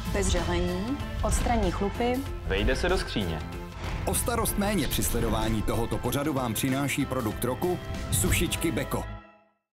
bez žehlení, odstraní chlupy, vejde se do skříně. O starost méně při sledování tohoto pořadu vám přináší produkt roku Sušičky Beko.